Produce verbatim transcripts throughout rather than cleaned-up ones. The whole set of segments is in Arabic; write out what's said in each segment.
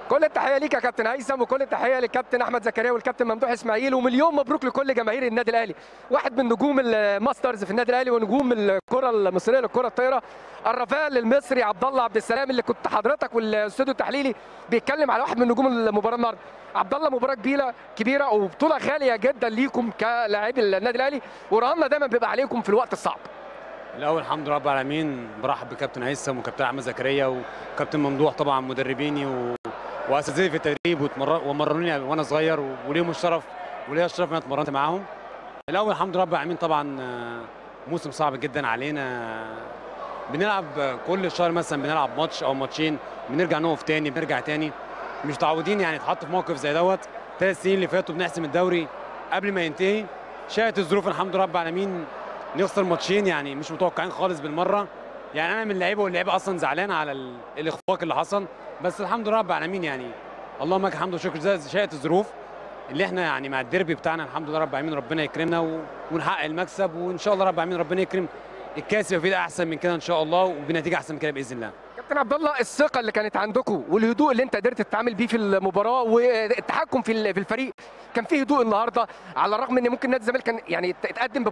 كل التحيه ليك يا كابتن هيثم، وكل التحيه للكابتن احمد زكريا والكابتن ممدوح اسماعيل، ومليون مبروك لكل جماهير النادي الاهلي. واحد من نجوم الماسترز في النادي الاهلي ونجوم الكره المصريه للكره الطايره، الرافال المصري عبد الله عبد السلام، اللي كنت حضرتك والاستوديو التحليلي بيتكلم على واحد من نجوم المباراه النهارده. عبد الله، مباراه كبيره كبيره وبطوله غاليه جدا ليكم كلاعبي النادي الاهلي، ورهاننا دايما بيبقى عليكم في الوقت الصعب. الاول الحمد لله رب العالمين، برحب بكابتن هيثم وكابتن احمد زكريا وكابتن ممدوح، طبعا مدربيني و... واساتذتي في التدريب ومرنوني وانا صغير، وليهم الشرف وليا الشرف ان انا اتمرنت معاهم. الاول الحمد لله رب العالمين، طبعا موسم صعب جدا علينا، بنلعب كل شهر مثلا بنلعب ماتش او ماتشين، بنرجع نقف تاني بنرجع تاني، مش متعودين يعني نتحط في موقف زي دوت. ثلاث سنين اللي فاتوا بنحسم الدوري قبل ما ينتهي، شاءت الظروف الحمد لله رب العالمين نخسر ماتشين، يعني مش متوقعين خالص بالمره. يعني انا من اللعيبه واللعيبه اصلا زعلان على الاخفاق اللي حصل، بس الحمد لله رب العالمين يعني اللهم لك الحمد والشكر. شاءت الظروف اللي احنا يعني مع الديربي بتاعنا الحمد لله رب العالمين ربنا يكرمنا ونحقق المكسب، وان شاء الله رب العالمين ربنا يكرم الكاس يبقى فيه احسن من كده ان شاء الله، وبنتيجه احسن من كده باذن الله. كابتن عبد الله، الثقه اللي كانت عندكم والهدوء اللي انت قدرت تتعامل بيه في المباراه والتحكم في في الفريق، كان فيه هدوء النهارده، على الرغم ان ممكن نادي الزمالك كان يعني اتقدم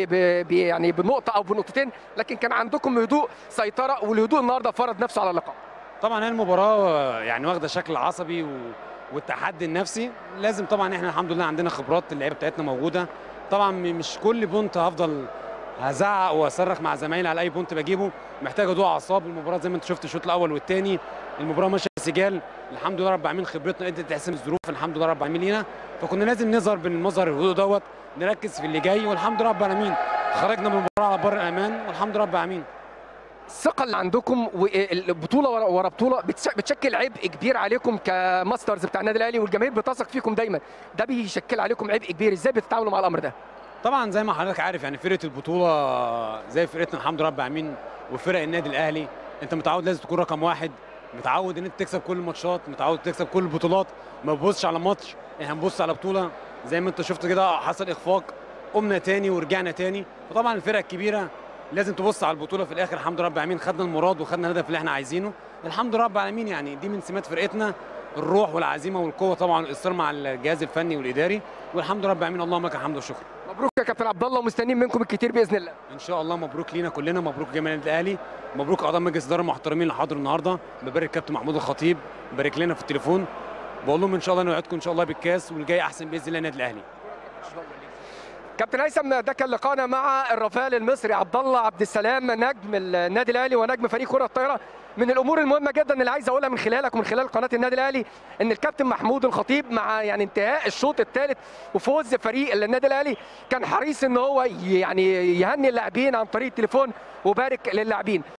ب يعني بنقطه او بنقطتين، لكن كان عندكم هدوء سيطره، والهدوء النهارده فرض نفسه على اللقاء. طبعا هي المباراه يعني واخده شكل عصبي و... والتحدي النفسي، لازم طبعا احنا الحمد لله عندنا خبرات، اللعيبه بتاعتنا موجوده. طبعا مش كل بونت هفضل هزعق واصرخ مع زمايلي على اي بونت بجيبه، محتاج هدوء اعصاب. المباراه زي ما انت شفت الشوط الاول والثاني المباراه ماشيه سجال، الحمد لله رب العالمين خبرتنا قدرت تحسم الظروف الحمد لله رب العالمين لينا، فكنا لازم نظهر بالمظهر الهدوء دوت، نركز في اللي جاي، والحمد لله رب العالمين خرجنا من المباراه على بر الامان والحمد لله رب العالمين. الثقه اللي عندكم والبطوله ورا بطوله بتشكل عبء كبير عليكم كماسترز بتاع النادي الاهلي، والجماهير بتثق فيكم دايما، ده بيشكل عليكم عبء كبير، ازاي بتتعاملوا مع الامر ده؟ طبعا زي ما حضرتك عارف يعني فرقه البطوله زي فرقتنا الحمد لله رب العالمين وفرق النادي الاهلي، انت متعود لازم تكون رقم واحد، متعود ان انت تكسب كل الماتشات، متعود تكسب كل البطولات، ما بتبصش على ماتش، احنا بنبص على بطوله. زي ما انت شفت كده حصل اخفاق، قمنا تاني ورجعنا تاني، فطبعا الفرق الكبيره لازم تبص على البطوله. في الاخر الحمد لله رب العالمين خدنا المراد وخدنا الهدف اللي احنا عايزينه الحمد لله رب العالمين. يعني دي من سمات فرقتنا، الروح والعزيمه والقوه، طبعا الاصرار مع الجهاز الفني والاداري، والحمد لله رب العالمين اللهم لك الحمد والشكر. مبروك يا كابتن عبد الله، ومستنيين منكم الكتير باذن الله. ان شاء الله مبروك لينا كلنا، مبروك جماهير النادي الاهلي، مبروك اعضاء مجلس الاداره المحترمين اللي حضروا النهارده، ببارك كابتن محمود الخطيب بارك لنا في التليفون، بقول لهم ان شاء الله نوعدكم ان شاء الله بالكاس والجاي احسن باذن الله النادي الاهلي. كابتن هيثم، ده كان لقاءنا مع الرافال المصري عبد الله عبد السلام، نجم النادي الاهلي ونجم فريق كره الطايره. من الامور المهمه جدا اللي عايز اقولها من خلالك ومن خلال قناه النادي الاهلي، ان الكابتن محمود الخطيب مع يعني انتهاء الشوط الثالث وفوز فريق النادي الاهلي كان حريص ان هو يعني يهني اللاعبين عن طريق التليفون وبارك للاعبين.